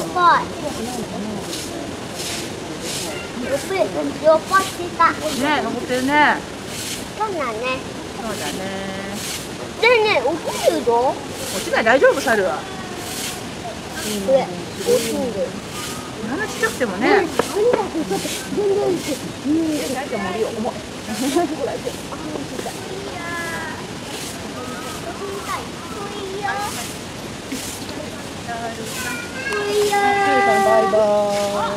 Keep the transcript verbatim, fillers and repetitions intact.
ぱい。よっぽよっぽした。 ね、残ってるね。 そうだね。 そうだね。 でね、落ちるぞ。 落ちない、大丈夫、猿は。 これ、落ちる。 あんなちっちゃくてもね。 ありがとう、ちょっと、全然いい。うん、 大丈夫、重いよ、重い。バイバーイ。